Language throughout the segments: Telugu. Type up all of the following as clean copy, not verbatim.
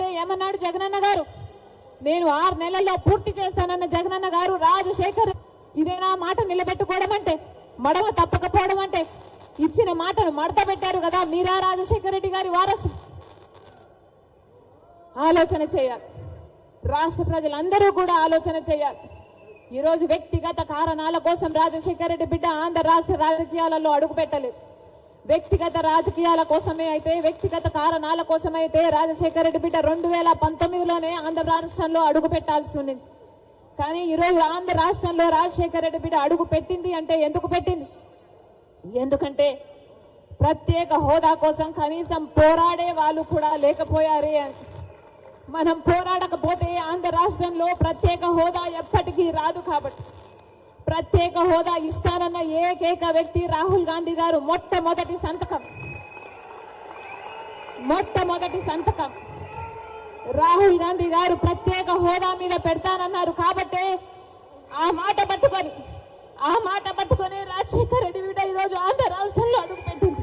ఏమన్నాడు జగనన్న గారు? నేను 6 నెలల్లో పూర్తి చేస్తానన్న జగనన్న గారు రాజశేఖర్ ఇదేనా మాట నిలబెట్టుకోవడం అంటే, మడమ తప్పకపోవడం అంటే? ఇచ్చిన మాటను మడత పెట్టారు కదా, మీరా రాజశేఖర రెడ్డి గారి వారసు? ఆలోచన చేయాలి, రాష్ట్ర ప్రజలందరూ కూడా ఆలోచన చేయాలి. ఈరోజు వ్యక్తిగత కారణాల కోసం రాజశేఖర రెడ్డి బిడ్డ ఆంధ్ర రాష్ట్ర రాజకీయాలలో అడుగు పెట్టలేదు. వ్యక్తిగత రాజకీయాల కోసమే అయితే, వ్యక్తిగత కారణాల కోసమైతే రాజశేఖర రెడ్డి బిడ్డ 2019లోనే ఆంధ్ర రాష్ట్రంలో అడుగు పెట్టాల్సి ఉంది. కానీ ఈరోజు ఆంధ్ర రాష్ట్రంలో రాజశేఖర రెడ్డి బిడ్డ అడుగు పెట్టింది అంటే ఎందుకు పెట్టింది? ఎందుకంటే ప్రత్యేక హోదా కోసం కనీసం పోరాడే వాళ్ళు కూడా లేకపోయారే అని. మనం పోరాడకపోతే ఆంధ్ర రాష్ట్రంలో ప్రత్యేక హోదా ఎప్పటికీ రాదు. కాబట్టి ప్రత్యేక హోదా ఇస్తానన్న ఏకైక వ్యక్తి రాహుల్ గాంధీ గారు. మొట్టమొదటి సంతకం రాహుల్ గాంధీ గారు ప్రత్యేక హోదా మీద పెడతానన్నారు. కాబట్టే ఆ మాట పట్టుకొని రాజశేఖర రెడ్డి బిడ్డ ఈరోజు ఆంధ్ర రాష్ట్రంలో అడుగు పెట్టింది.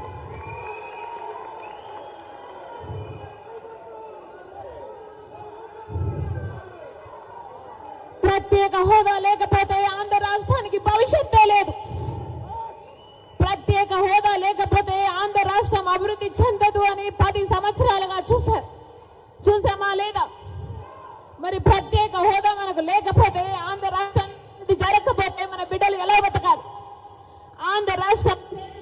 ప్రత్యేక హోదా లేకపోతే ఆంధ్ర రాష్ట్రానికి భవిష్యత్తే లేదు. ప్రత్యేక హోదా లేకపోతే ఆంధ్ర రాష్ట్రం అభివృద్ధి చెందదు అని 10 సంవత్సరాలుగా చూసామా లేదా? మరి ప్రత్యేక హోదా మనకు లేకపోతే, ఆంధ్ర రాష్ట్రం జరగకపోతే మన బిడ్డలు ఎలా బతకాలి? ఆంధ్ర రాష్ట్రం